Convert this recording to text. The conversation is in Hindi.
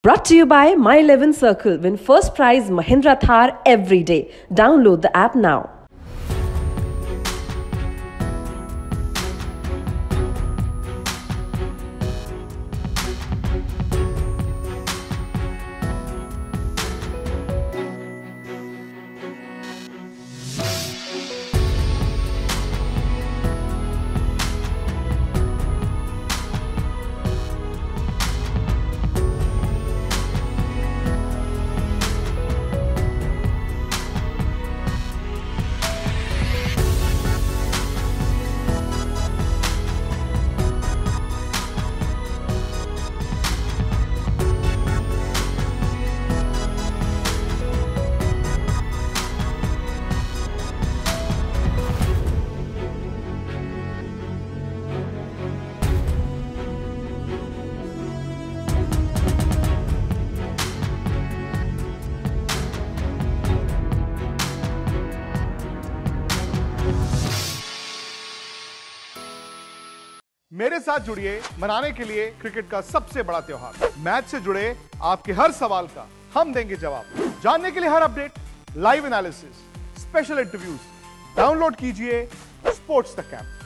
Brought to you by My 11 Circle. Win first prize Mahindra Thar every day. Download the app now. मेरे साथ जुड़िए मनाने के लिए क्रिकेट का सबसे बड़ा त्योहार। मैच से जुड़े आपके हर सवाल का हम देंगे जवाब। जानने के लिए हर update, live analysis, special interviews, download कीजिए स्पोर्ट्स तक ऐप।